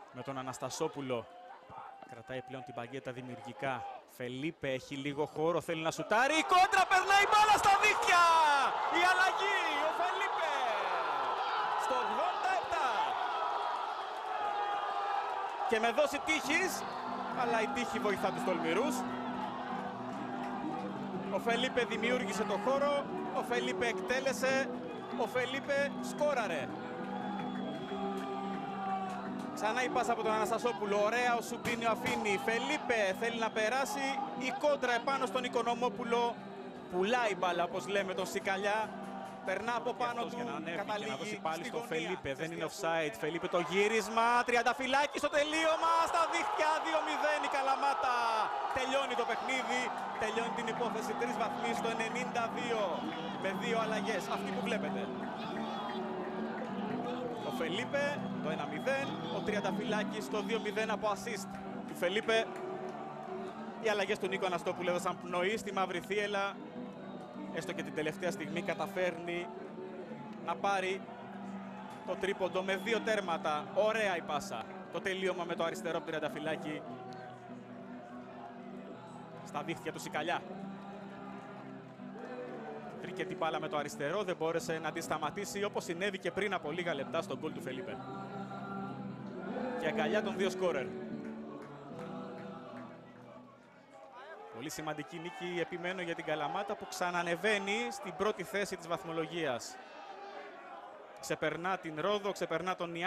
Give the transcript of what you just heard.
με τον Αναστασόπουλο. Κρατάει πλέον την παγκέτα δημιουργικά. Φελίπε έχει λίγο χώρο, θέλει να σουτάρει. Η κόντρα, περνάει η μπάλα στα δίχτυα! Η αλλαγή, ο Φελίπε! Στο 87! Και με δόση τύχης, αλλά η τύχη βοηθά τους τολμηρούς. Ο Φελίπε δημιούργησε το χώρο, ο Φελίπε εκτέλεσε, ο Φελίπε σκόραρε. Ξανά η πάσα από τον Αναστασόπουλο, ωραία ο Σουμπίνιο αφήνει, Φελίπε θέλει να περάσει, η κόντρα επάνω στον Οικονομόπουλο, πουλάει μπάλα όπως λέμε τον Σικαλιά, περνά από πάνω του, καταλήγει να δώσει πάλι στο Φελίπε, δεν είναι offside, Φελίπε το γύρισμα, Τριανταφυλάκη στο τελείωμα, στα δίχτυα, 2-0 η Καλαμάτα, τελειώνει το παιχνίδι, τελειώνει την υπόθεση, 3 βαθμοί στο 92, με 2 αλλαγές, αυτή που βλέπετε. Ο Φελίπε το 1-0, ο Τριανταφυλάκης το 2-0 από assist του Φελίπε. Οι αλλαγές του Νίκο Αναστόπουλου έδωσαν πνοή στη μαύρη θύελλα. Έστω και την τελευταία στιγμή καταφέρνει να πάρει το τρίποντο με 2 τέρματα. Ωραία η πάσα. Το τελείωμα με το αριστερό από Τριανταφυλάκη. Στα δίχτυα του Σικαλιά. Βρήκε την μπάλα με το αριστερό, δεν μπόρεσε να τη σταματήσει όπως συνέβη και πριν από λίγα λεπτά στον γκολ του Φελίπε. Και αγκαλιά των 2 σκόρερ. Πολύ σημαντική νίκη, επιμένω, για την Καλαμάτα που ξανανεβαίνει στην πρώτη θέση της βαθμολογίας. Ξεπερνά την Ρόδο, ξεπερνά τον